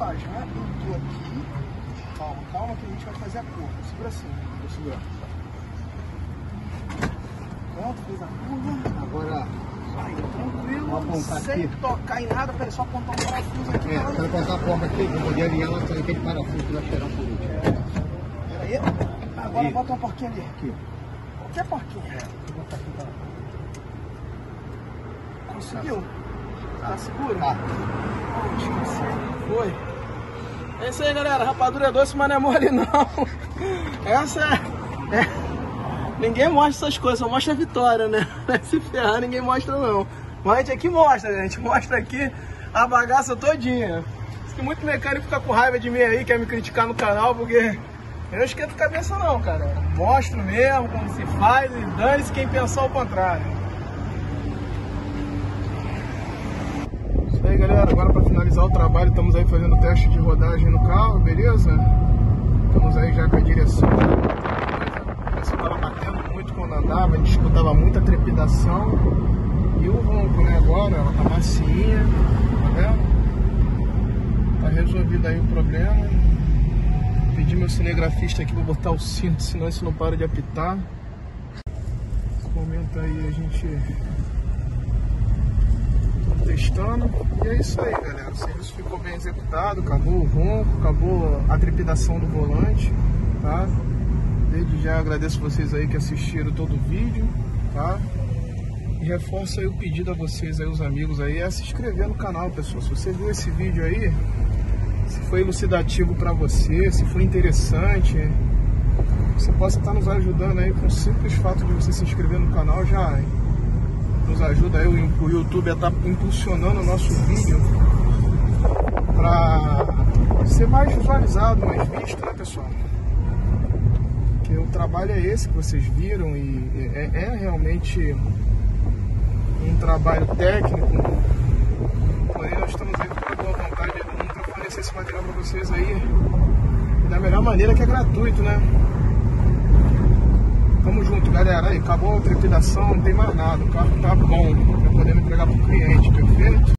Opa, já pintou aqui. Calma, calma que a gente vai fazer a curva. Segura assim, vou segurar. Pronto, fez a curva. Agora, aí, tranquilo, sem aqui. Tocar em nada, pera, só apontar um parafuso aqui. É, quero colocar a porta aqui, vou poder alinhar ela com aquele parafuso que vai cheirar por último. Pera aí, agora e... bota uma porquinha ali. Aqui. Qualquer porquinha. Vou botar aqui para... Conseguiu? Tá seguro? Tá. Foi. É isso aí, galera. Rapadura é doce, mas não é mole, não. Essa é... Ninguém mostra essas coisas, só mostra a vitória, né? Se ferrar, ninguém mostra, não. Mas a gente aqui mostra, né? A gente mostra aqui a bagaça todinha. Diz que muito mecânico fica com raiva de mim aí, quer me criticar no canal, porque eu não esquento cabeça, não, cara. Mostro mesmo como se faz e dane-se quem pensar o contrário. Isso aí, galera. Agora, para finalizar o trabalho, estamos aí fazendo teste de rodagem no carro, beleza? Estamos aí já com a direção. Você estava batendo muito quando andava, a gente escutava muita trepidação. E o ronco, né? Agora ela tá macinha, tá vendo? Tá resolvido aí o problema. Pedi meu cinegrafista aqui pra botar o cinto, senão isso não para de apitar. Comenta aí, a gente tá testando. E é isso aí, galera. O serviço ficou bem executado, acabou o ronco, acabou a trepidação do volante, tá? Desde já agradeço vocês aí que assistiram todo o vídeo, tá? E reforço aí o pedido a vocês aí, os amigos aí, é se inscrever no canal, pessoal. Se você viu esse vídeo aí, se foi elucidativo para você, se foi interessante, você possa estar nos ajudando aí com o simples fato de você se inscrever no canal, já nos ajuda aí o YouTube a estar impulsionando o nosso vídeo para ser mais visualizado, mais visto, né, pessoal? O trabalho é esse que vocês viram e é realmente um trabalho técnico, porém nós estamos aí com boa vontade para fornecer esse material para vocês aí da melhor maneira, que é gratuito, né? Tamo junto, galera. Aí, acabou a trepidação, não tem mais nada, o carro tá bom para poder entregar para o cliente, perfeito?